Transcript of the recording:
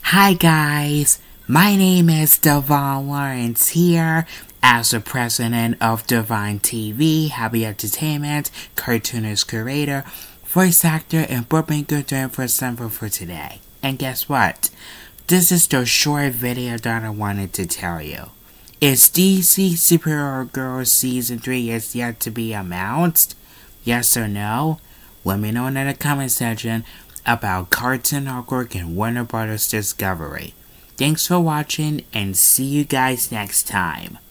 Hi guys, my name is Devon Lawrence here as the president of Divine TV, Happy Entertainment, cartoonist curator, voice actor, and bookmaker doing for December for today. And guess what? This is the short video that I wanted to tell you. Is DC Superhero Girls Season 3 is yet to be announced? Yes or no? Let me know in the comment section about Cartoon Network and Warner Brothers Discovery. Thanks for watching and see you guys next time.